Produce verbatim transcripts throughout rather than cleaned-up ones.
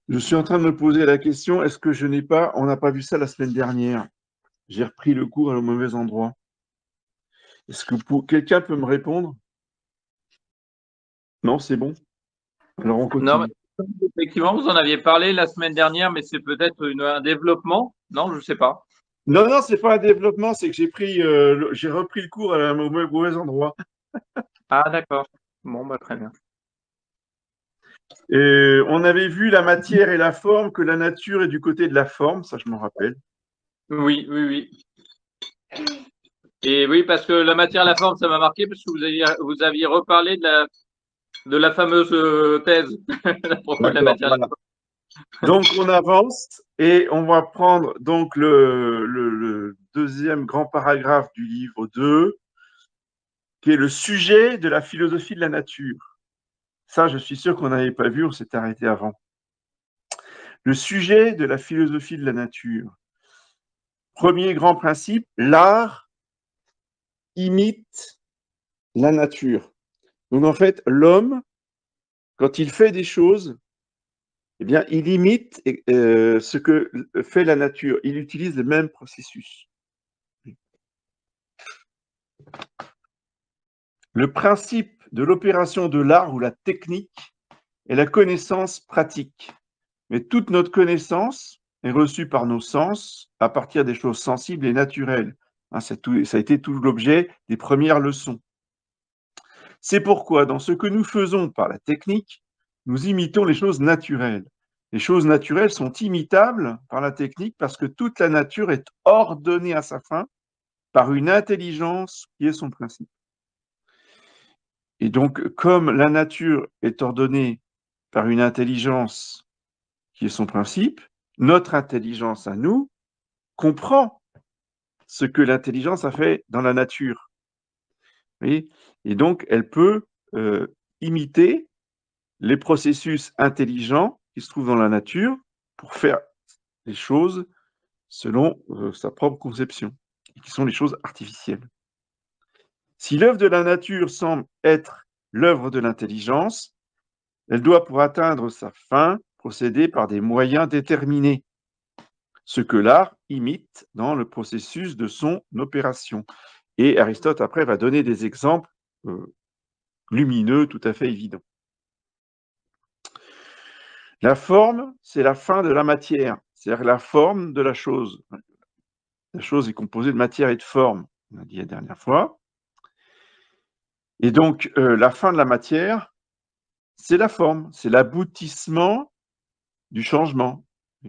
Je suis en train de me poser la question, est-ce que je n'ai pas, on n'a pas vu ça la semaine dernière. J'ai repris le cours au mauvais endroit. Est-ce que pour... quelqu'un peut me répondre? Non, c'est bon. Alors on Non, continue. mais effectivement, vous en aviez parlé la semaine dernière, mais c'est peut-être une- un développement. Non, je ne sais pas. Non, non, c'est pas un développement, c'est que j'ai pris, euh, le- j'ai repris le cours à- au mauvais mauvais endroit. Ah, d'accord. Bon, bah, très bien. Et on avait vu la matière et la forme, que la nature est du côté de la forme, ça je m'en rappelle. Oui, oui, oui. Et oui, parce que la matière, la forme, ça m'a marqué, parce que vous aviez, vous aviez reparlé de la, de la fameuse euh, thèse à propos de la D'accord, matière, la voilà. forme. Donc on avance et on va prendre donc le, le- le deuxième grand paragraphe du livre deux, qui est le sujet de la philosophie de la nature. Ça, je suis sûr qu'on n'avait pas vu, on s'est arrêté avant. Le sujet de la philosophie de la nature. Premier grand principe, l'art imite la nature. Donc en fait, l'homme, quand il fait des choses, eh bien, il imite euh, ce que fait la nature. Il utilise le même processus. Le principe de l'opération de l'art ou la technique est la connaissance pratique. Mais toute notre connaissance est reçue par nos sens à partir des choses sensibles et naturelles. Hein, tout, ça a été tout l'objet des premières leçons. C'est pourquoi, dans ce que nous faisons par la technique, nous imitons les choses naturelles. Les choses naturelles sont imitables par la technique parce que toute la nature est ordonnée à sa fin par une intelligence qui est son principe. Et donc, comme la nature est ordonnée par une intelligence qui est son principe, notre intelligence à nous comprend ce que l'intelligence a fait dans la nature. Oui, et donc, elle peut euh, imiter les processus intelligents qui se trouvent dans la nature pour faire les choses selon euh, sa propre conception, qui sont les choses artificielles. Si l'œuvre de la nature semble être l'œuvre de l'intelligence, elle doit, pour atteindre sa fin, procéder par des moyens déterminés, ce que l'art imite dans le processus de son opération. Et Aristote, après, va donner des exemples euh, lumineux, tout à fait évidents. La forme, c'est la fin de la matière, c'est-à-dire la forme de la chose. La chose est composée de matière et de forme, on a dit la dernière fois. Et donc, euh, la fin de la matière, c'est la forme, c'est l'aboutissement du changement.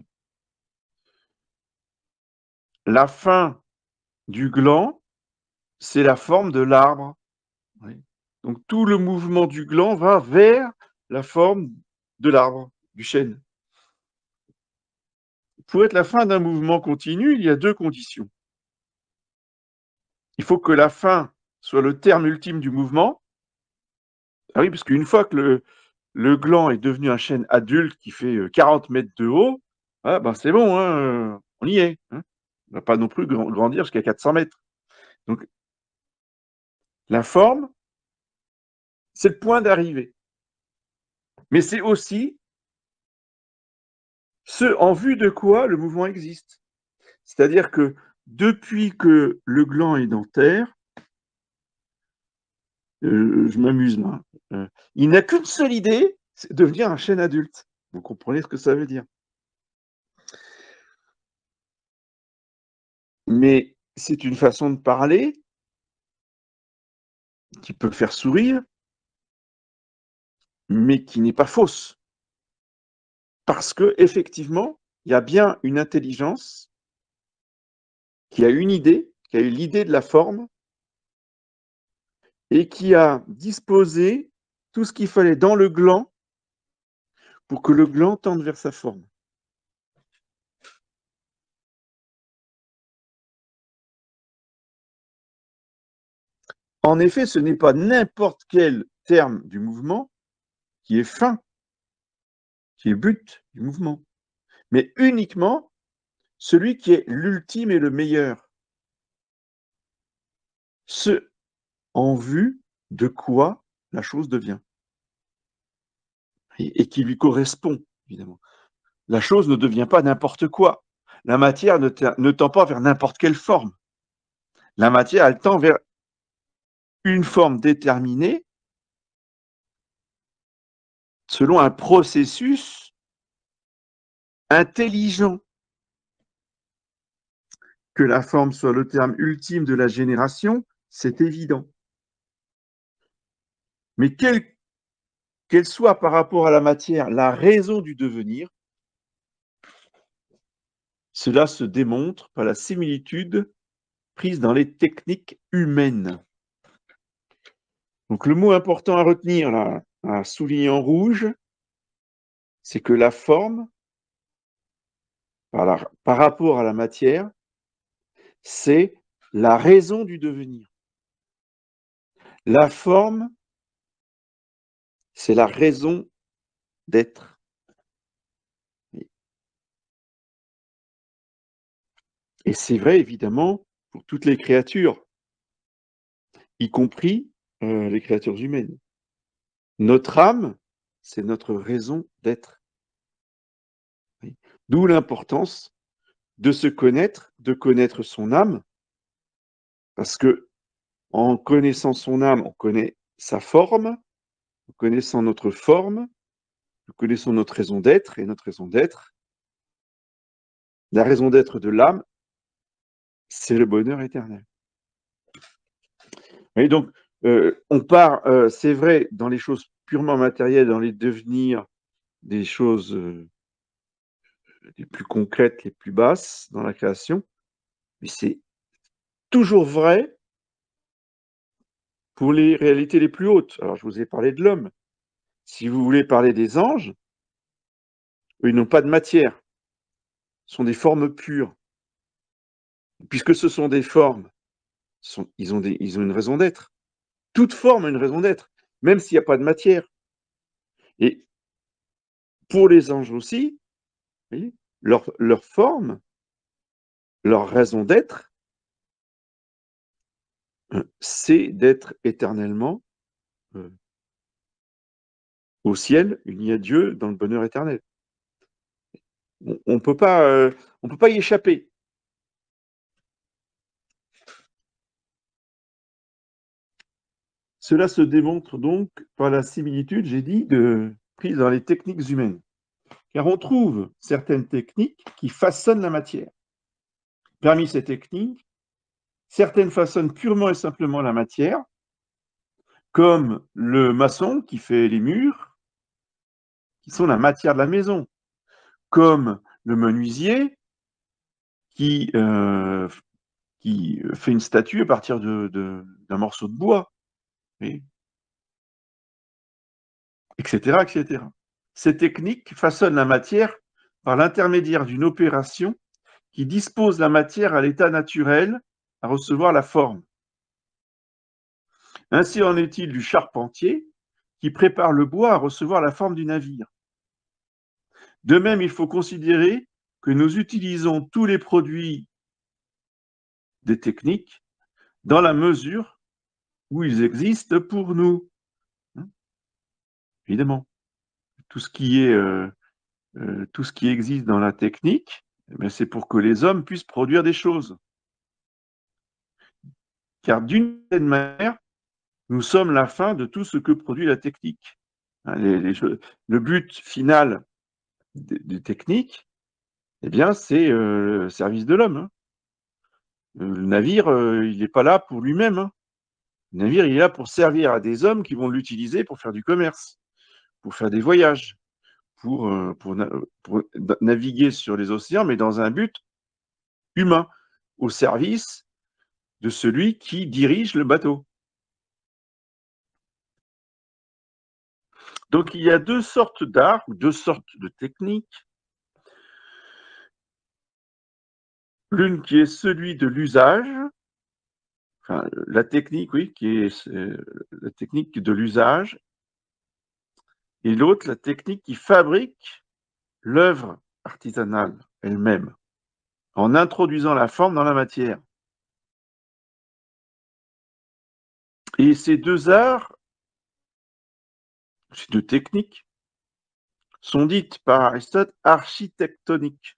La fin du gland, c'est la forme de l'arbre. Oui. Donc, tout le mouvement du gland va vers la forme de l'arbre, du chêne. Pour être la fin d'un mouvement continu, il y a deux conditions. Il faut que la fin soit le terme ultime du mouvement. Ah oui, parce qu'une fois que le, le gland est devenu un chêne adulte qui fait quarante mètres de haut, ah ben c'est bon, hein, on y est. Hein. On ne va pas non plus grandir jusqu'à quatre cents mètres. Donc, la forme, c'est le point d'arrivée. Mais c'est aussi ce en vue de quoi le mouvement existe. C'est-à-dire que depuis que le gland est dans terre, euh, je m'amuse là, euh, il n'a qu'une seule idée, c'est devenir un chêne adulte. Vous comprenez ce que ça veut dire. Mais c'est une façon de parler qui peut faire sourire, mais qui n'est pas fausse. Parce que effectivement, il y a bien une intelligence qui a une idée, qui a eu l'idée de la forme, et qui a disposé tout ce qu'il fallait dans le gland pour que le gland tende vers sa forme. En effet, ce n'est pas n'importe quel terme du mouvement qui est fin, qui est le but du mouvement, mais uniquement celui qui est l'ultime et le meilleur. Ce en vue de quoi la chose devient et qui lui correspond, évidemment. la chose ne devient pas n'importe quoi. La matière ne, ne tend pas vers n'importe quelle forme. La matière, elle tend vers une forme déterminée selon un processus intelligent. Que la forme soit le terme ultime de la génération, c'est évident. Mais quelle qu'elle soit par rapport à la matière la raison du devenir, cela se démontre par la similitude prise dans les techniques humaines. Donc le mot important à retenir, là, à souligner en rouge, c'est que la forme, par, la, par rapport à la matière, c'est la raison du devenir. La forme, c'est la raison d'être. Et c'est vrai, évidemment, pour toutes les créatures, y compris euh, les créatures humaines. Notre âme, c'est notre raison d'être. D'où l'importance de se connaître, de connaître son âme, parce que en connaissant son âme, on connaît sa forme, en connaissant notre forme, nous connaissons notre raison d'être, et notre raison d'être, la raison d'être de l'âme, c'est le bonheur éternel. Et donc, euh, on part, euh, c'est vrai, dans les choses purement matérielles, dans les devenirs, des choses euh, les plus concrètes, les plus basses dans la création, mais c'est toujours vrai pour les réalités les plus hautes. Alors, je vous ai parlé de l'homme. Si vous voulez parler des anges, eux, ils n'ont pas de matière. Ce sont des formes pures. Puisque ce sont des formes, sont, ils, ont des, ils ont une raison d'être. Toute forme a une raison d'être, même s'il n'y a pas de matière. Et pour les anges aussi, vous voyez, leur, leur forme, leur raison d'être, c'est d'être éternellement euh, au ciel, unis à Dieu, dans le bonheur éternel. On ne peut pas, euh, on peut pas y échapper. Cela se démontre donc par la similitude, j'ai dit, de, prise dans les techniques humaines. Car on trouve certaines techniques qui façonnent la matière. Parmi ces techniques, certaines façonnent purement et simplement la matière, comme le maçon qui fait les murs, qui sont la matière de la maison, comme le menuisier qui, euh, qui fait une statue à partir de, de, d'un morceau de bois, et, etc., et cetera. Ces techniques façonnent la matière par l'intermédiaire d'une opération qui dispose la matière à l'état naturel à recevoir la forme. Ainsi en est-il du charpentier qui prépare le bois à recevoir la forme du navire. De même, il faut considérer que nous utilisons tous les produits des techniques dans la mesure où ils existent pour nous. Évidemment, tout ce qui est, euh, euh, tout ce qui existe dans la technique, eh c'est pour que les hommes puissent produire des choses. Car d'une certaine manière, nous sommes la fin de tout ce que produit la technique. Les, les, le but final des, des techniques, eh bien, c'est euh, le service de l'homme. Hein. Le navire, euh, il n'est pas là pour lui-même. Hein. Le navire, il est là pour servir à des hommes qui vont l'utiliser pour faire du commerce, pour faire des voyages, pour, euh, pour, pour naviguer sur les océans, mais dans un but humain, au service de celui qui dirige le bateau. Donc, il y a deux sortes d'art, ou deux sortes de techniques. L'une qui est celui de l'usage, enfin, la technique, oui, qui est euh, la technique de l'usage, et l'autre, la technique qui fabrique l'œuvre artisanale elle-même, en introduisant la forme dans la matière. Et ces deux arts, ces deux techniques, sont dites par Aristote architectoniques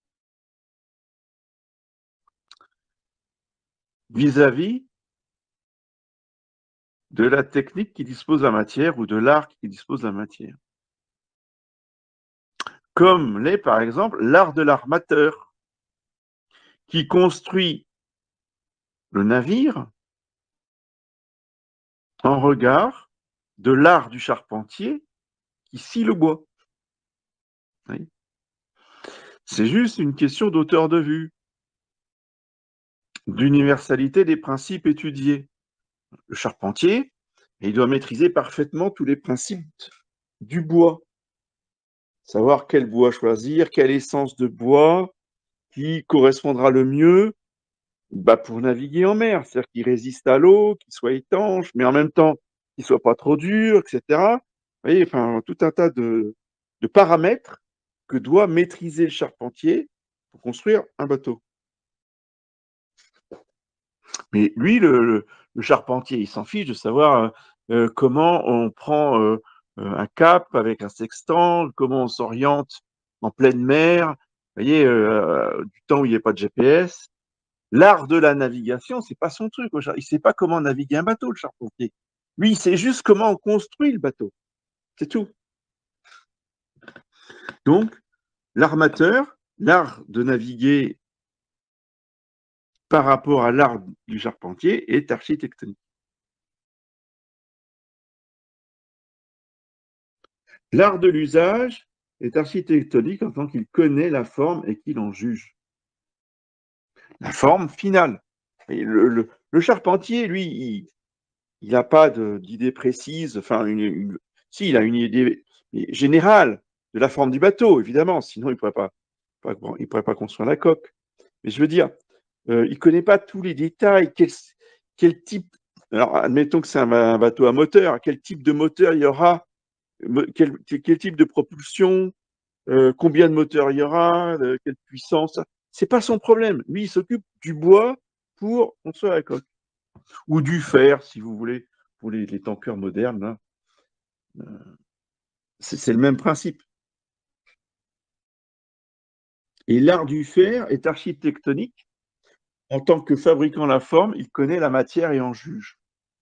vis-à-vis de la technique qui dispose de la matière ou de l'art qui dispose de la matière. Comme l'est par exemple l'art de l'armateur qui construit le navire en regard de l'art du charpentier qui scie le bois. Oui. C'est juste une question d'auteur de vue, d'universalité des principes étudiés. Le charpentier, il doit maîtriser parfaitement tous les principes du bois. Savoir quel bois choisir, quelle essence de bois qui correspondra le mieux bah, pour naviguer en mer, c'est-à-dire qu'il résiste à l'eau, qu'il soit étanche, mais en même temps qu'il ne soit pas trop dur, et cetera. Vous voyez, enfin, tout un tas de, de paramètres que doit maîtriser le charpentier pour construire un bateau. Mais lui, le, le, le charpentier, il s'en fiche de savoir euh, comment on prend euh, un cap avec un sextant, comment on s'oriente en pleine mer, vous voyez, euh, du temps où il n'y a pas de G P S. L'art de la navigation, c'est pas son truc. Il ne sait pas comment naviguer un bateau, le charpentier. Lui, il sait juste comment on construit le bateau. C'est tout. Donc, l'armateur, l'art de naviguer par rapport à l'art du charpentier est architectonique. L'art de l'usage est architectonique en tant qu'il connaît la forme et qu'il en juge. La forme finale. Et le, le, le charpentier, lui, il n'a pas d'idée précise, enfin, une, une, si, il a une idée générale de la forme du bateau, évidemment, sinon il ne pourrait pas, pas, il pourrait pas construire la coque. Mais je veux dire, euh, il ne connaît pas tous les détails, quel, quel type, alors admettons que c'est un, un bateau à moteur, quel type de moteur il y aura, quel, quel type de propulsion, euh, combien de moteurs il y aura, euh, quelle puissance, c'est pas son problème. Lui, il s'occupe du bois pour construire la coque. Ou du fer, si vous voulez, pour les, les tankers modernes. Hein. Euh, c'est le même principe. Et l'art du fer est architectonique. En tant que fabricant la forme, il connaît la matière et en juge.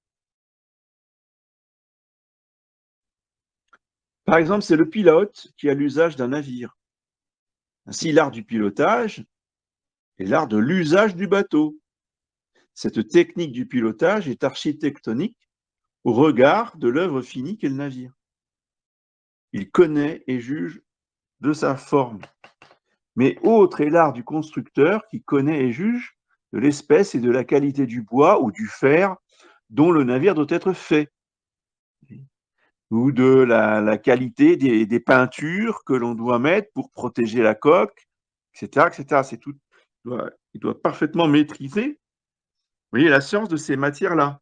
Par exemple, c'est le pilote qui a l'usage d'un navire. Ainsi, l'art du pilotage est l'art de l'usage du bateau. Cette technique du pilotage est architectonique au regard de l'œuvre finie qu'est le navire. Il connaît et juge de sa forme. Mais autre est l'art du constructeur qui connaît et juge de l'espèce et de la qualité du bois ou du fer dont le navire doit être fait, ou de la, la qualité des, des peintures que l'on doit mettre pour protéger la coque, et cetera, et cetera. C'est tout, il doit, il doit parfaitement maîtriser, vous voyez, la science de ces matières-là.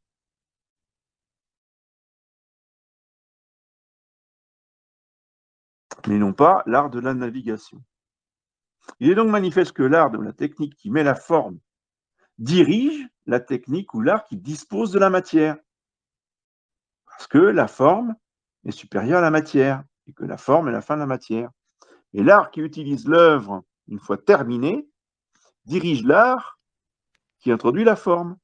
Mais non pas l'art de la navigation. Il est donc manifeste que l'art de la technique qui met la forme dirige la technique ou l'art qui dispose de la matière. Parce que la forme est supérieure à la matière, et que la forme est la fin de la matière. Et l'art qui utilise l'œuvre, une fois terminée, dirige l'art qui introduit la forme.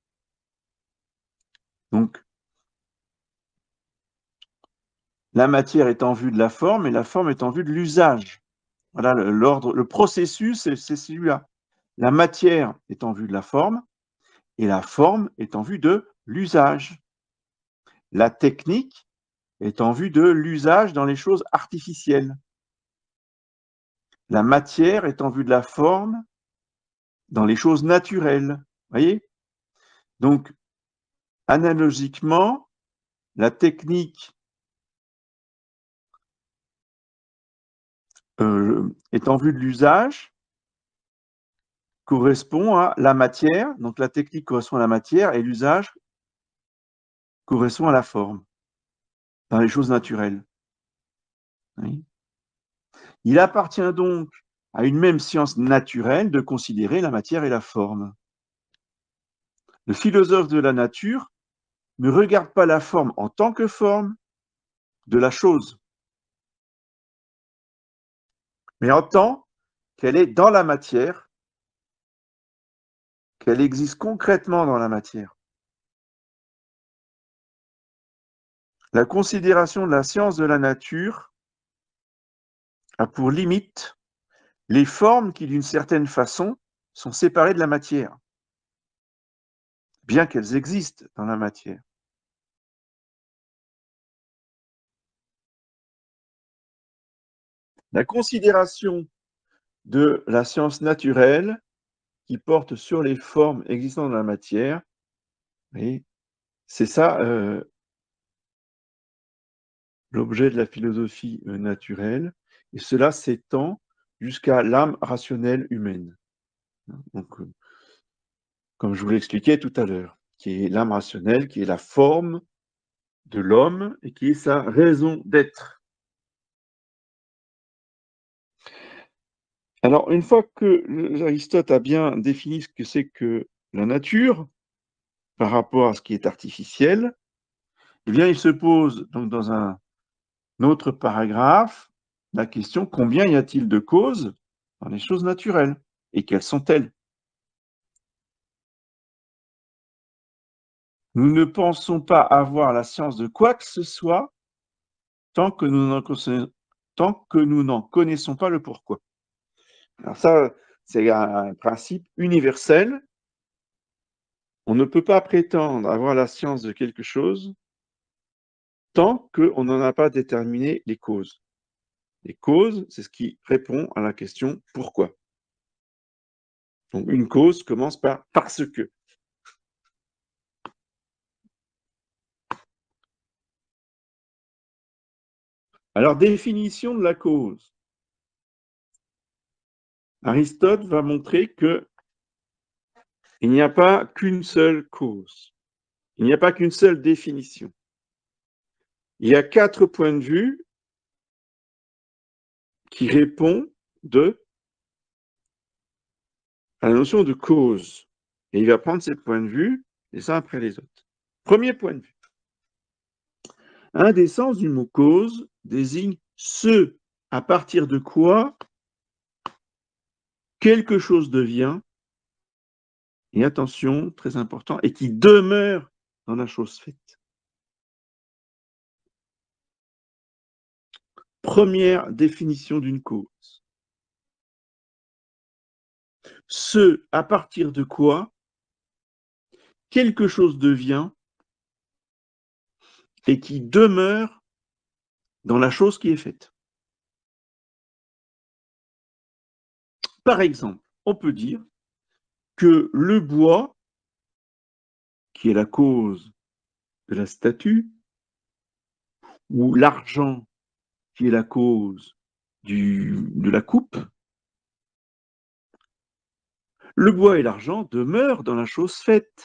Donc, la matière est en vue de la forme et la forme est en vue de l'usage. Voilà, l'ordre, le processus, c'est celui-là. La matière est en vue de la forme et la forme est en vue de l'usage. La technique est en vue de l'usage dans les choses artificielles. La matière est en vue de la forme dans les choses naturelles. Vous voyez? Donc, analogiquement, la technique euh, est en vue de l'usage correspond à la matière. Donc, la technique correspond à la matière et l'usage correspond à la forme dans les choses naturelles. Oui. Il appartient donc à une même science naturelle de considérer la matière et la forme. Le philosophe de la nature ne regarde pas la forme en tant que forme de la chose, mais en tant qu'elle est dans la matière, qu'elle existe concrètement dans la matière. La considération de la science de la nature a pour limite les formes qui, d'une certaine façon, sont séparées de la matière, bien qu'elles existent dans la matière. La considération de la science naturelle qui porte sur les formes existant dans la matière, et c'est ça euh, l'objet de la philosophie euh, naturelle, et cela s'étend jusqu'à l'âme rationnelle humaine. Donc, euh, comme je vous l'expliquais tout à l'heure, qui est l'âme rationnelle, qui est la forme de l'homme et qui est sa raison d'être. Alors, une fois que Aristote a bien défini ce que c'est que la nature par rapport à ce qui est artificiel, eh bien, il se pose donc dans un autre paragraphe la question: combien y a-t-il de causes dans les choses naturelles et quelles sont-elles? Nous ne pensons pas avoir la science de quoi que ce soit tant que nous n'en connaissons, tant que nous n'en connaissons pas le pourquoi. Alors ça, c'est un principe universel. On ne peut pas prétendre avoir la science de quelque chose tant qu'on n'en a pas déterminé les causes. Les causes, c'est ce qui répond à la question pourquoi. Donc une cause commence par parce que. Alors, définition de la cause. Aristote va montrer que il n'y a pas qu'une seule cause. Il n'y a pas qu'une seule définition. Il y a quatre points de vue qui répondent de, à la notion de cause. Et il va prendre ces points de vue les uns après les autres. Premier point de vue. Un des sens du mot cause désigne ce à partir de quoi quelque chose devient, et attention, très important, et qui demeure dans la chose faite. Première définition d'une cause. Ce à partir de quoi quelque chose devient et qui demeure dans la chose qui est faite. Par exemple, on peut dire que le bois, qui est la cause de la statue, ou l'argent, qui est la cause du, de la coupe, le bois et l'argent demeurent dans la chose faite.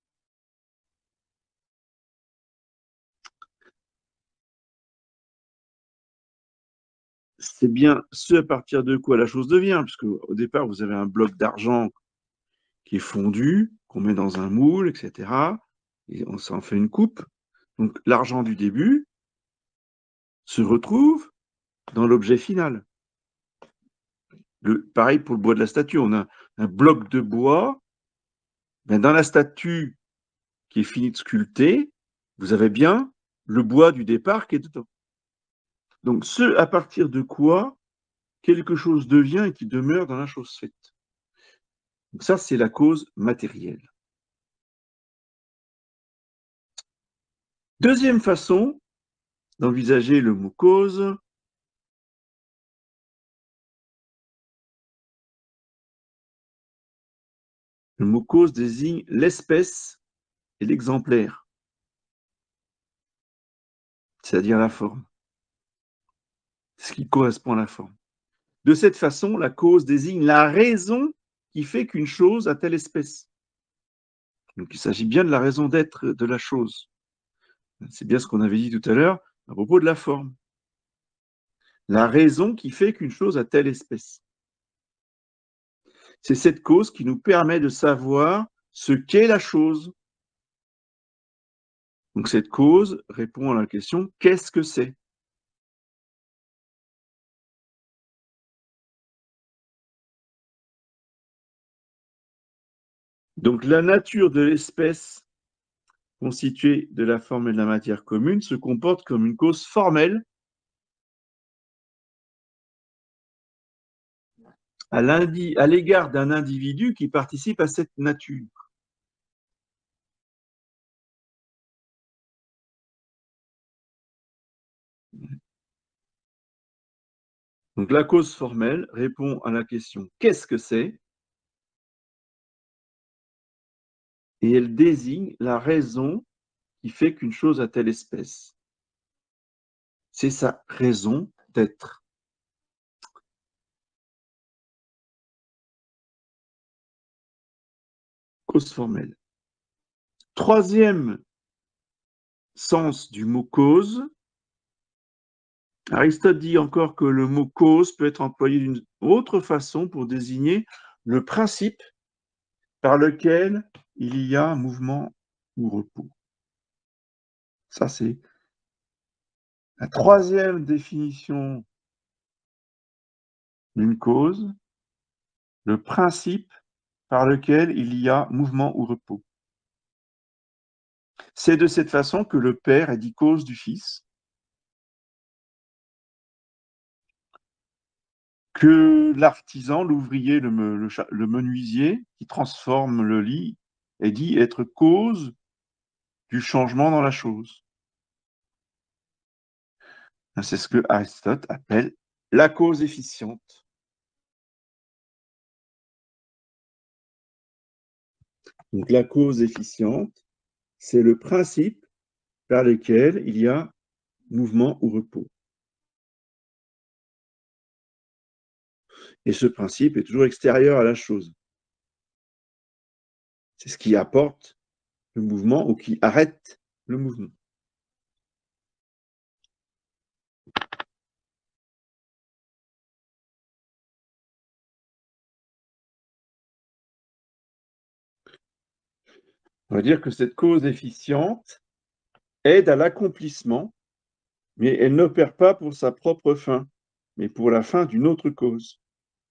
C'est bien ce à partir de quoi la chose devient, puisque au départ, vous avez un bloc d'argent qui est fondu, qu'on met dans un moule, et cetera. Et on s'en fait une coupe. Donc l'argent du début se retrouve dans l'objet final. Le, pareil pour le bois de la statue, on a un bloc de bois, mais dans la statue qui est finie de sculpter, vous avez bien le bois du départ qui est dedans. Donc ce à partir de quoi quelque chose devient et qui demeure dans la chose faite. Donc ça, c'est la cause matérielle. Deuxième façon d'envisager le mot cause, le mot cause désigne l'espèce et l'exemplaire, c'est-à-dire la forme, ce qui correspond à la forme. De cette façon, la cause désigne la raison qui fait qu'une chose a telle espèce. Donc il s'agit bien de la raison d'être de la chose. C'est bien ce qu'on avait dit tout à l'heure à propos de la forme. La raison qui fait qu'une chose a telle espèce. C'est cette cause qui nous permet de savoir ce qu'est la chose. Donc cette cause répond à la question: qu'est-ce que c'est? Donc, la nature de l'espèce constituée de la forme et de la matière commune se comporte comme une cause formelle à l'égard d'un individu qui participe à cette nature. Donc, la cause formelle répond à la question « qu'est-ce que c'est ?» et elle désigne la raison qui fait qu'une chose a telle espèce. C'est sa raison d'être. Cause formelle. Troisième sens du mot cause. Aristote dit encore que le mot cause peut être employé d'une autre façon pour désigner le principe par lequel il y a mouvement ou repos. Ça, c'est la troisième définition d'une cause, le principe par lequel il y a mouvement ou repos. C'est de cette façon que le Père est dit cause du Fils, que l'artisan, l'ouvrier, le, le, le menuisier qui transforme le lit est dit être cause du changement dans la chose. C'est ce que Aristote appelle la cause efficiente. Donc la cause efficiente, c'est le principe par lequel il y a mouvement ou repos. Et ce principe est toujours extérieur à la chose. C'est ce qui apporte le mouvement ou qui arrête le mouvement. On va dire que cette cause efficiente aide à l'accomplissement, mais elle n'opère pas pour sa propre fin, mais pour la fin d'une autre cause.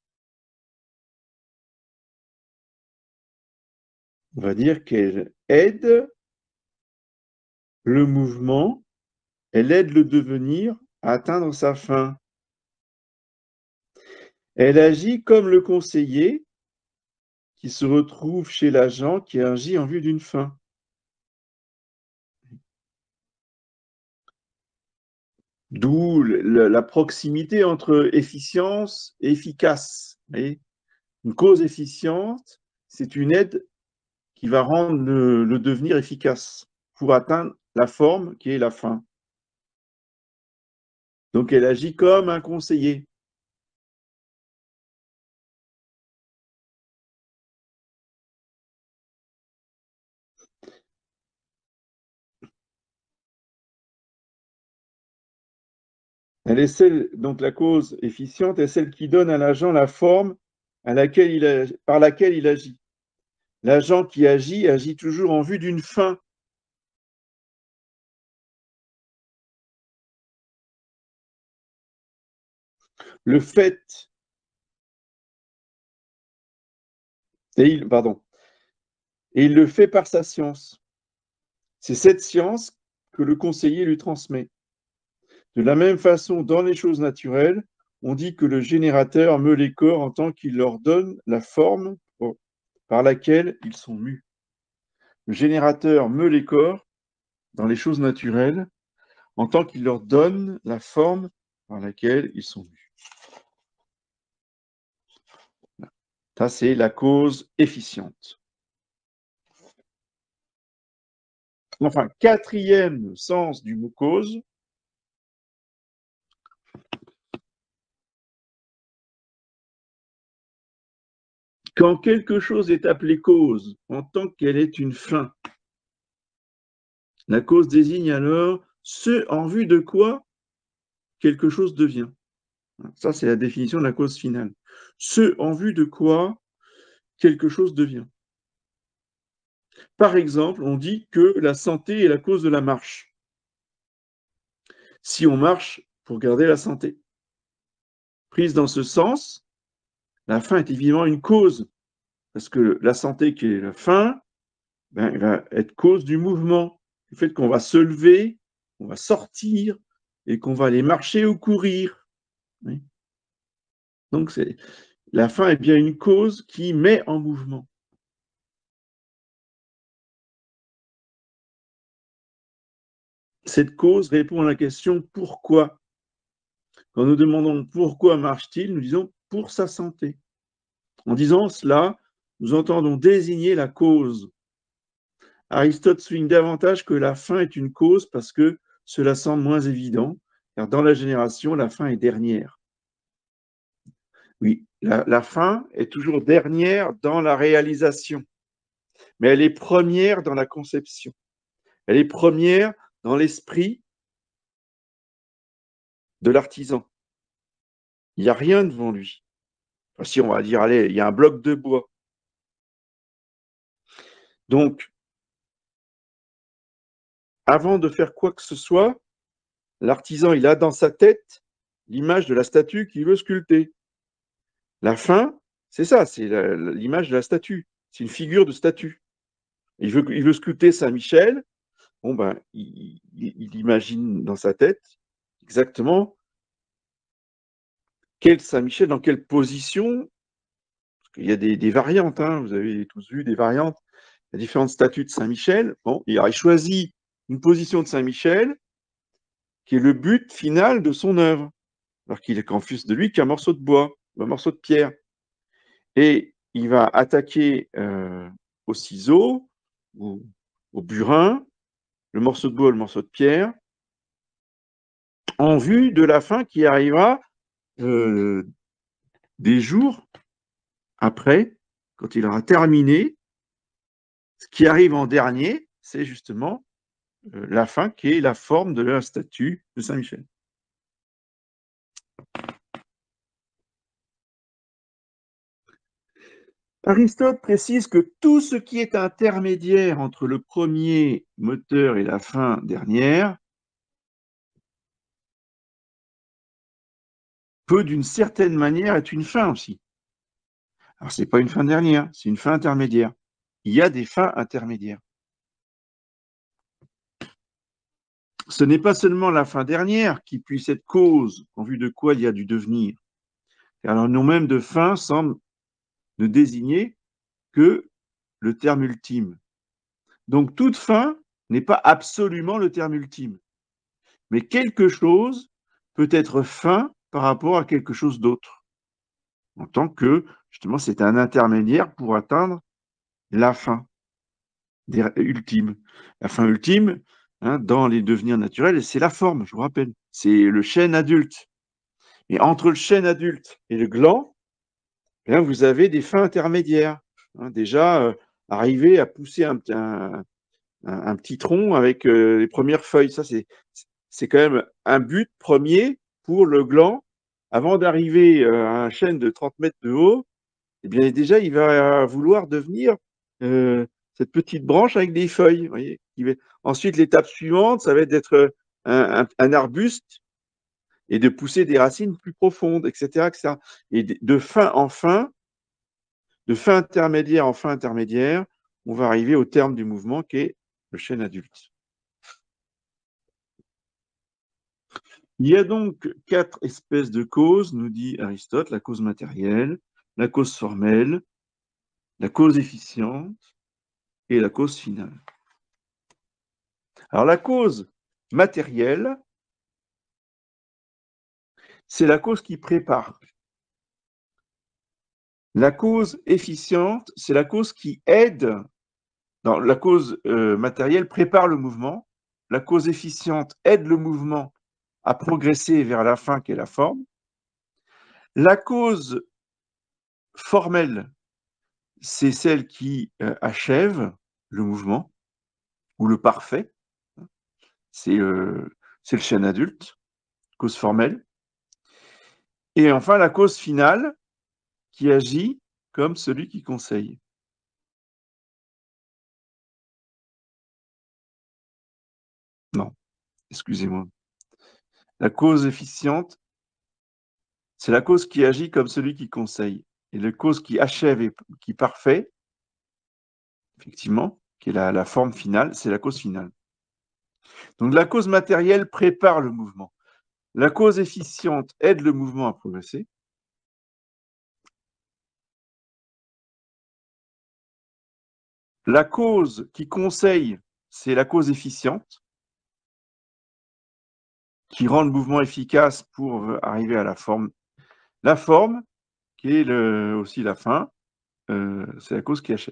On va dire qu'elle aide le mouvement, elle aide le devenir à atteindre sa fin. Elle agit comme le conseiller qui se retrouve chez l'agent qui agit en vue d'une fin. D'où la proximité entre efficience et efficace. Et une cause efficiente, c'est une aide qui va rendre le, le devenir efficace pour atteindre la forme qui est la fin. Donc elle agit comme un conseiller. Elle est celle, donc la cause efficiente est celle qui donne à l'agent la forme à laquelle il a, par laquelle il agit. L'agent qui agit agit toujours en vue d'une fin. Le fait, et il, pardon, et il le fait par sa science. C'est cette science que le conseiller lui transmet. De la même façon, dans les choses naturelles, on dit que le générateur meut les corps en tant qu'il leur donne la forme par laquelle ils sont mus. Le générateur meut les corps dans les choses naturelles en tant qu'il leur donne la forme par laquelle ils sont mus. Ça, c'est la cause efficiente. Enfin, quatrième sens du mot cause, quand quelque chose est appelé cause en tant qu'elle est une fin, la cause désigne alors ce en vue de quoi quelque chose devient. Ça, c'est la définition de la cause finale. Ce en vue de quoi quelque chose devient. Par exemple, on dit que la santé est la cause de la marche. Si on marche pour garder la santé. Prise dans ce sens, la fin est évidemment une cause parce que la santé qui est la fin, ben, elle va être cause du mouvement, le fait qu'on va se lever, qu'on va sortir et qu'on va aller marcher ou courir. Oui. Donc, c'est, la faim est bien une cause qui met en mouvement. Cette cause répond à la question « pourquoi ?» Quand nous demandons « pourquoi marche-t-il ?», nous disons « pour sa santé ». En disant cela, nous entendons désigner la cause. Aristote souligne davantage que la faim est une cause parce que cela semble moins évident, car dans la génération, la faim est dernière. Oui, la, la faim est toujours dernière dans la réalisation, mais elle est première dans la conception. Elle est première dans l'esprit de l'artisan. Il n'y a rien devant lui. Enfin, si on va dire, allez, il y a un bloc de bois. Donc, avant de faire quoi que ce soit, l'artisan, il a dans sa tête l'image de la statue qu'il veut sculpter. La faim, c'est ça, c'est l'image de la statue. C'est une figure de statue. Il veut, il veut sculpter Saint-Michel. Bon, ben, il, il, il imagine dans sa tête exactement quel Saint-Michel, dans quelle position. Parce qu'il y a des, des variantes, hein, vous avez tous vu des variantes. Il y a différentes statues de Saint-Michel. Bon, il a choisi une position de Saint-Michel qui est le but final de son œuvre, alors qu'il est qu'en plus de lui qu'un morceau de bois, un morceau de pierre. Et il va attaquer euh, au ciseau, au, au burin, le morceau de bois, le morceau de pierre, en vue de la fin qui arrivera euh, des jours après, quand il aura terminé. Ce qui arrive en dernier, c'est justement euh, la fin qui est la forme de la statue de Saint-Michel. Aristote précise que tout ce qui est intermédiaire entre le premier moteur et la fin dernière peut d'une certaine manière être une fin aussi. Alors, ce n'est pas une fin dernière, c'est une fin intermédiaire. Il y a des fins intermédiaires. Ce n'est pas seulement la fin dernière qui puisse être cause en vue de quoi il y a du devenir. Car le nom même de fin semble ne désigner que le terme ultime. Donc, toute fin n'est pas absolument le terme ultime. Mais quelque chose peut être fin par rapport à quelque chose d'autre. En tant que, justement, c'est un intermédiaire pour atteindre la fin ultime. La fin ultime, hein, dans les devenirs naturels, c'est la forme, je vous rappelle. C'est le chêne adulte. Et entre le chêne adulte et le gland, eh bien, vous avez des fins intermédiaires. Hein, déjà, euh, arriver à pousser un, un, un petit tronc avec euh, les premières feuilles. Ça, c'est, c'est quand même un but premier pour le gland. Avant d'arriver à un chêne de trente mètres de haut, eh bien, déjà, il va vouloir devenir euh, cette petite branche avec des feuilles. Vous voyez. Ensuite, l'étape suivante, ça va être d'être un, un, un arbuste et de pousser des racines plus profondes, et cetera, et cetera. Et de fin en fin, de fin intermédiaire en fin intermédiaire, on va arriver au terme du mouvement qui est le chêne adulte. Il y a donc quatre espèces de causes, nous dit Aristote, la cause matérielle, la cause formelle, la cause efficiente et la cause finale. Alors la cause matérielle, c'est la cause qui prépare. La cause efficiente, c'est la cause qui aide. Non, la cause euh, matérielle prépare le mouvement. La cause efficiente aide le mouvement à progresser vers la fin qui est la forme. La cause formelle, c'est celle qui euh, achève le mouvement ou le parfait. C'est euh, le chêne adulte, cause formelle. Et enfin, la cause finale qui agit comme celui qui conseille. Non, excusez-moi. La cause efficiente, c'est la cause qui agit comme celui qui conseille. et la cause qui achève et qui parfait, effectivement, qui est la, la forme finale, c'est la cause finale. Donc la cause matérielle prépare le mouvement. La cause efficiente aide le mouvement à progresser. La cause qui conseille, c'est la cause efficiente, qui rend le mouvement efficace pour arriver à la forme. La forme, qui est le, aussi la fin, euh, c'est la cause qui achève.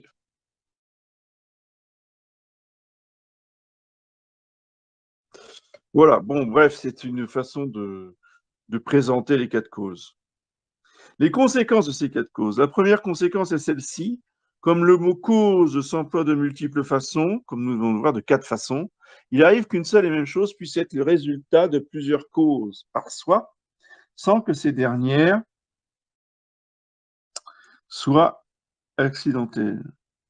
Voilà, bon, bref, c'est une façon de, de présenter les quatre causes. Les conséquences de ces quatre causes. La première conséquence est celle-ci. Comme le mot cause s'emploie de multiples façons, comme nous allons le voir de quatre façons, il arrive qu'une seule et même chose puisse être le résultat de plusieurs causes par soi, sans que ces dernières soient accidentelles.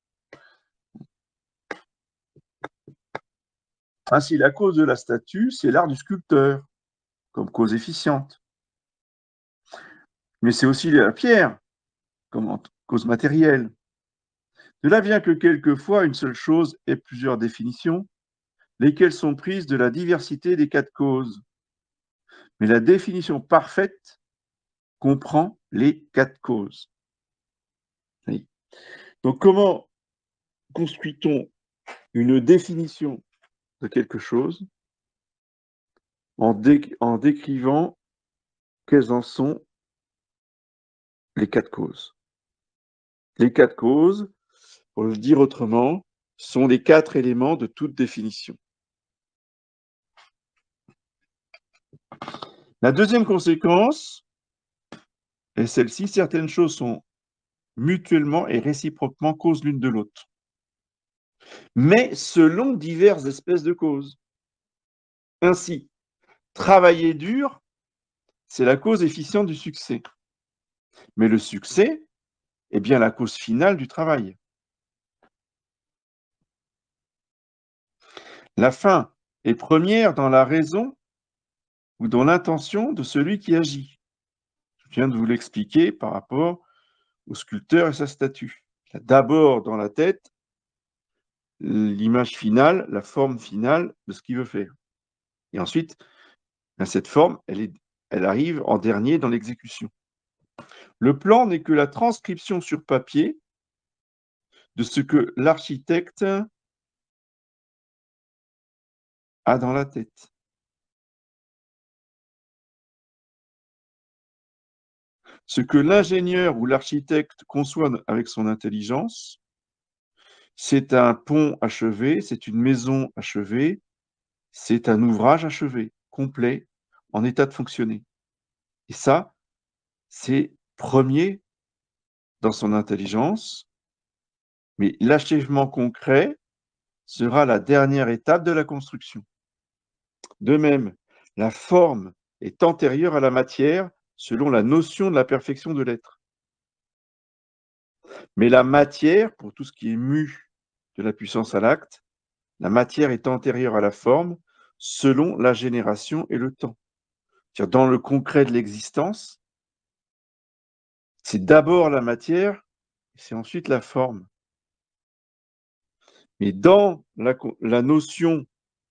Ainsi, la cause de la statue, c'est l'art du sculpteur, comme cause efficiente. Mais c'est aussi la pierre, comme cause matérielle. De là vient que quelquefois, une seule chose ait plusieurs définitions, lesquelles sont prises de la diversité des quatre causes. Mais la définition parfaite comprend les quatre causes. Oui. Donc, comment construit-on une définition de quelque chose en, dé en décrivant quelles en sont les quatre causes? Les quatre causes, pour le dire autrement, sont les quatre éléments de toute définition. La deuxième conséquence est celle-ci, certaines choses sont mutuellement et réciproquement causes l'une de l'autre, mais selon diverses espèces de causes. Ainsi, travailler dur, c'est la cause efficiente du succès. Mais le succès est bien la cause finale du travail. La fin est première dans la raison ou dans l'intention de celui qui agit. Je viens de vous l'expliquer par rapport au sculpteur et sa statue. Il a d'abord dans la tête l'image finale, la forme finale de ce qu'il veut faire. Et ensuite, cette forme, elle, est, elle arrive en dernier dans l'exécution. Le plan n'est que la transcription sur papier de ce que l'architecte a dans la tête. Ce que l'ingénieur ou l'architecte conçoit avec son intelligence, c'est un pont achevé, c'est une maison achevée, c'est un ouvrage achevé, complet, en état de fonctionner. Et ça, c'est premier dans son intelligence, mais l'achèvement concret sera la dernière étape de la construction. De même, la forme est antérieure à la matière selon la notion de la perfection de l'être. Mais la matière, pour tout ce qui est mu de la puissance à l'acte, la matière est antérieure à la forme selon la génération et le temps. C'est-à-dire, dans le concret de l'existence, c'est d'abord la matière, c'est ensuite la forme. Mais dans la, la notion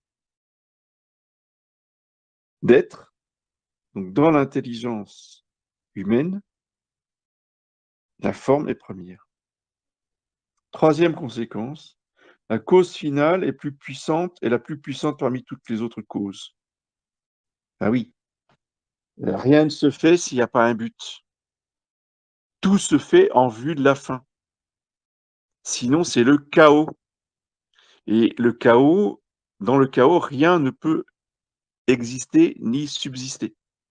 d'être, donc dans l'intelligence humaine, la forme est première. Troisième conséquence, la cause finale est plus puissante et la plus puissante parmi toutes les autres causes. Ah oui, rien ne se fait s'il n'y a pas un but. Tout se fait en vue de la fin. Sinon, c'est le chaos. Et le chaos, dans le chaos, rien ne peut exister ni subsister.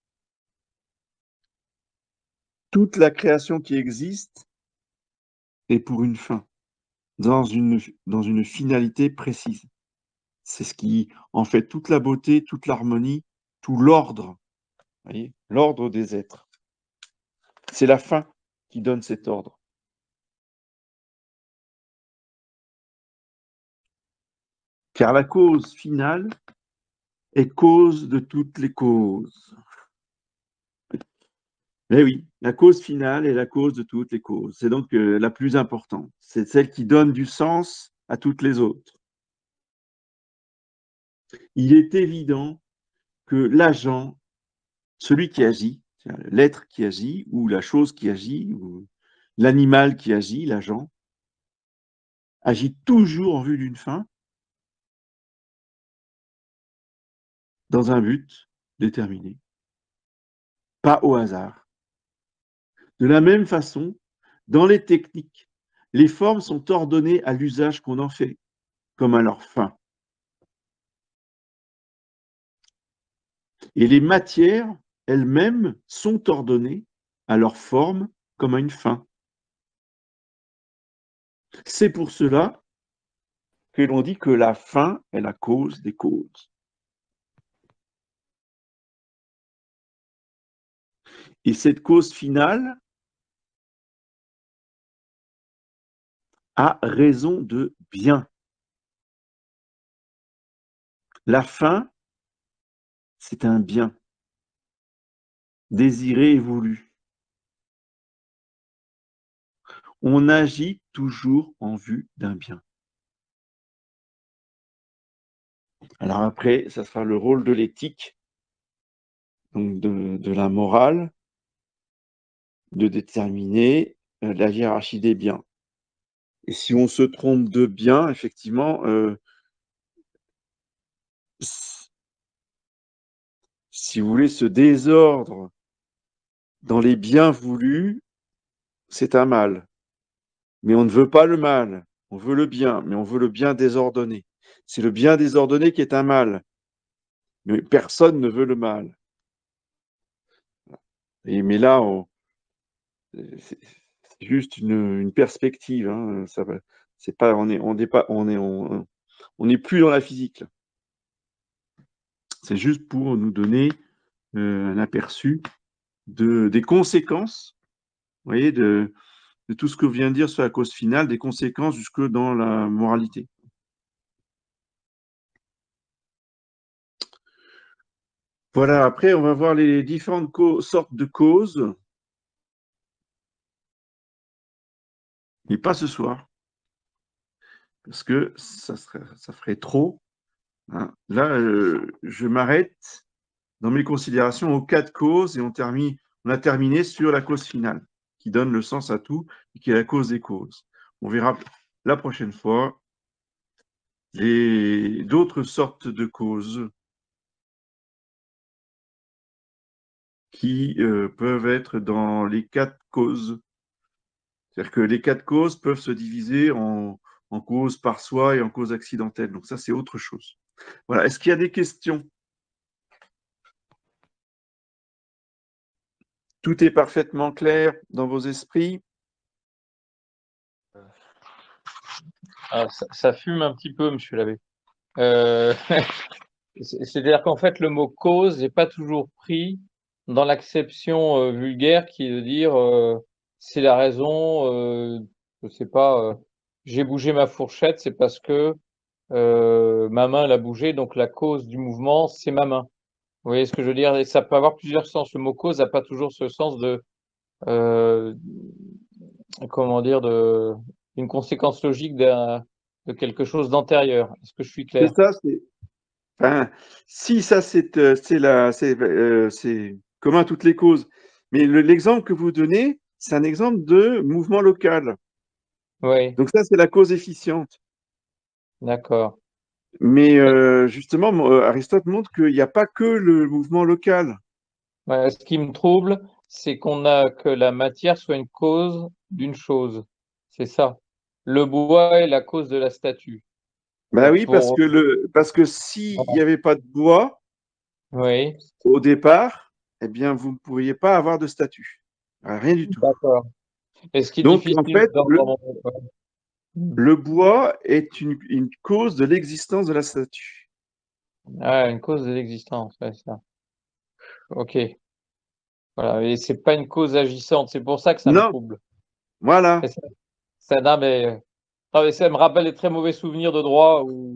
Toute la création qui existe est pour une fin, dans une, dans une finalité précise. C'est ce qui en fait toute la beauté, toute l'harmonie, tout l'ordre, l'ordre des êtres. C'est la fin qui donne cet ordre. Car la cause finale est cause de toutes les causes. Mais oui, la cause finale est la cause de toutes les causes. C'est donc euh, la plus importante. C'est celle qui donne du sens à toutes les autres. Il est évident que l'agent, celui qui agit, l'être qui agit, ou la chose qui agit, ou l'animal qui agit, l'agent, agit toujours en vue d'une fin, dans un but déterminé, pas au hasard. De la même façon, dans les techniques, les formes sont ordonnées à l'usage qu'on en fait, comme à leur fin. Et les matières elles-mêmes sont ordonnées à leur forme comme à une fin. C'est pour cela que l'on dit que la fin est la cause des causes. Et cette cause finale a raison de bien. La fin, c'est un bien, désiré et voulu. On agit toujours en vue d'un bien. Alors après, ça sera le rôle de l'éthique, donc de, de la morale, de déterminer euh, la hiérarchie des biens. Et si on se trompe de bien, effectivement, euh, si vous voulez, ce désordre dans les biens voulus, c'est un mal. Mais on ne veut pas le mal, on veut le bien, mais on veut le bien désordonné. C'est le bien désordonné qui est un mal, mais personne ne veut le mal. Et, mais là, on, c'est juste une, une perspective. Hein, ça va, c'est pas, on est, on n'est pas, on est, on, on n'est plus dans la physique. Là. C'est juste pour nous donner euh, un aperçu de, des conséquences, vous voyez, de, de tout ce que vient de dire sur la cause finale, des conséquences jusque dans la moralité. Voilà, après, on va voir les différentes sortes de causes, mais pas ce soir, parce que ça, serait, ça ferait trop. Hein. Là, euh, je m'arrête dans mes considérations aux quatre causes et on, termine, on a terminé sur la cause finale, qui donne le sens à tout et qui est la cause des causes. On verra la prochaine fois d'autres sortes de causes qui euh, peuvent être dans les quatre causes. C'est-à-dire que les quatre causes peuvent se diviser en, en causes par soi et en causes accidentelles. Donc ça, c'est autre chose. Voilà. Est-ce qu'il y a des questions? Tout est parfaitement clair dans vos esprits? Alors, ça, ça fume un petit peu, monsieur l'abbé. Euh, C'est-à-dire qu'en fait, le mot cause n'est pas toujours pris dans l'acception euh, vulgaire qui est de dire euh, c'est la raison, euh, je sais pas, euh, j'ai bougé ma fourchette, c'est parce que euh, ma main l'a bougé, donc la cause du mouvement, c'est ma main. Vous voyez ce que je veux dire? Et ça peut avoir plusieurs sens. Le mot cause n'a pas toujours ce sens de, euh, comment dire, de, une conséquence logique d'un, de quelque chose d'antérieur. Est-ce que je suis clair? C'est ça, c'est. Enfin, si ça, c'est euh, la, c'est euh, commun à toutes les causes. Mais l'exemple que vous donnez, c'est un exemple de mouvement local. Oui, Donc ça, c'est la cause efficiente. d'accord. Mais euh, justement, Aristote montre qu'il n'y a pas que le mouvement local. Ouais, ce qui me trouble, c'est qu'on a que la matière soit une cause d'une chose. C'est ça. Le bois est la cause de la statue. Ben Euh, oui, parce Pour... que, le, parce que s'il n'y avait pas de bois Oui, au départ, eh bien, vous ne pourriez pas avoir de statue. Rien du tout. d'accord. Et ce qui est Donc, en difficile fait, dans le, dans mon... le bois est une, une cause de l'existence de la statue. Ah, une cause de l'existence, ouais, ça. Ok. Voilà. Et c'est pas une cause agissante. C'est pour ça que ça me Non, trouble. Et voilà. ça, ça, non, mais, non, mais ça me rappelle les très mauvais souvenirs de droit où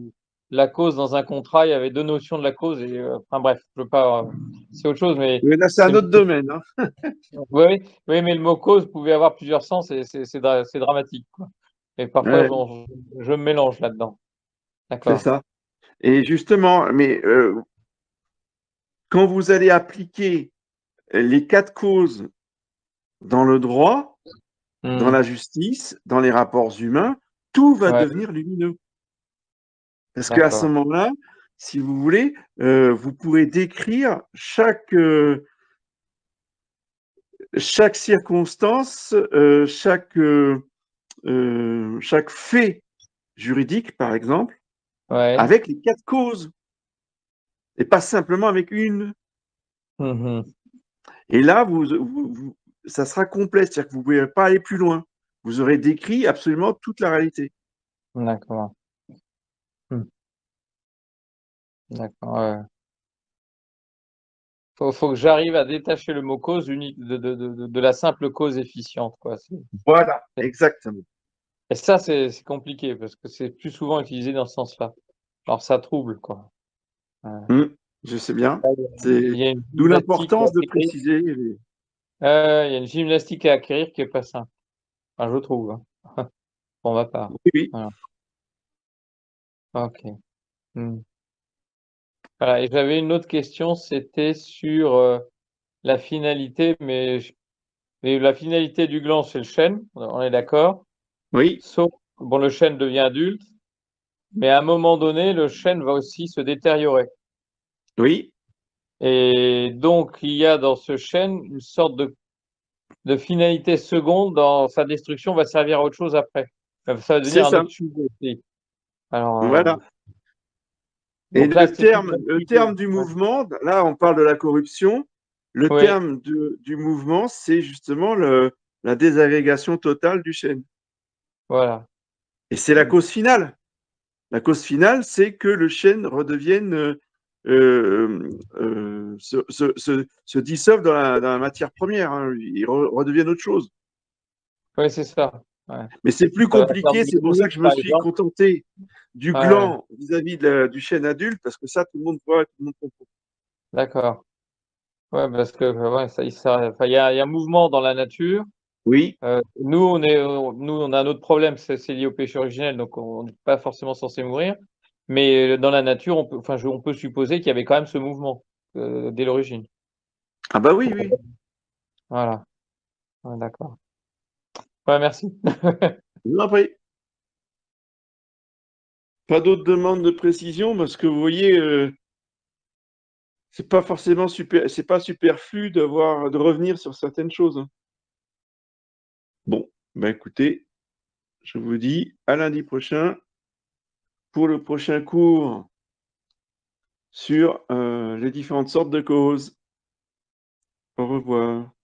la cause dans un contrat, il y avait deux notions de la cause. Et, euh, enfin bref, je veux pas. Euh, c'est autre chose, mais. Mais là, c'est un autre domaine. Hein. Oui, oui, mais le mot cause pouvait avoir plusieurs sens et c'est c'est dra- c'est dramatique, quoi. Et parfois, Ouais, j'en- je, je me mélange là-dedans. c'est D'accord. ça. Et justement, mais euh, quand vous allez appliquer les quatre causes dans le droit, dans Hmm. la justice, dans les rapports humains, tout va Ouais, devenir lumineux. Parce qu'à ce d'accord. moment-là, si vous voulez, euh, vous pourrez décrire chaque, euh, chaque circonstance, euh, chaque, euh, euh, chaque fait juridique, par exemple, Ouais. avec les quatre causes, et pas simplement avec une. Mhm. Et là, vous, vous- vous- ça sera complet, c'est-à-dire que vous ne pouvez pas aller plus loin. Vous aurez décrit absolument toute la réalité. D'accord. Hmm. D'accord. Ouais. Faut, faut que j'arrive à détacher le mot cause unique de, de, de, de la simple cause efficiente, quoi. C'est- Voilà, c'est- exactement. Et ça, c'est c'est compliqué parce que c'est plus souvent utilisé dans ce sens-là. Alors, ça trouble, quoi. Ouais. Hmm, je sais bien. Il C'est y a une d'où gymnastique à l'importance de acquérir. préciser. les- Euh, il y a une gymnastique à acquérir qui est pas simple. Enfin, je trouve, hein, pour ma part. Oui, oui. Voilà. Ok. Hmm. Voilà. Et j'avais une autre question, c'était sur euh, la finalité, mais, je- mais la finalité du gland, c'est le chêne, on est d'accord. Oui, Sauf, bon, le chêne devient adulte, mais à un moment donné, le chêne va aussi se détériorer. oui, Et donc, il y a dans ce chêne une sorte de, de finalité seconde dans sa destruction, va servir à autre chose après. Euh, Ça va c'est devenir un ça. autre sujet aussi. Alors, euh, Voilà. Et donc là, le c'est une terme, le gymnastique. terme du Ouais. mouvement, là, on parle de la corruption. Le Oui, terme de- du mouvement, c'est justement le, la désagrégation totale du chêne. voilà. Et c'est la cause finale. La cause finale, c'est que le chêne redevienne, euh, euh, euh, se, se, se, se dissolve dans la, dans la matière première. Hein. Il re- redevienne autre chose. Oui, c'est ça. Ouais. Mais c'est plus Ça va faire compliqué. du C'est pour ça humus, que je me par suis exemple. contenté du Ouais, gland vis-à-vis de la- du chêne adulte, parce que ça, tout le monde voit, tout le monde comprend. d'accord. Ouais, parce que ouais, ça, il ça- enfin, il y a, il y a un mouvement dans la nature. Oui, Euh, nous, on est, on- nous, on a un autre problème, c'est c'est lié au péché originel, donc on n'est pas forcément censé mourir. Mais dans la nature, on peut, enfin, je- on peut supposer qu'il y avait quand même ce mouvement euh, dès l'origine. ah bah oui, oui. Voilà. Ouais, d'accord. Ouais, merci. Je vous en prie. Pas d'autres demandes de précision, parce que vous voyez, euh, c'est pas forcément super, c'est pas superflu d'avoir, de revenir sur certaines choses. Hein. Bon, ben écoutez, je vous dis à lundi prochain pour le prochain cours sur euh, les différentes sortes de causes. Au revoir.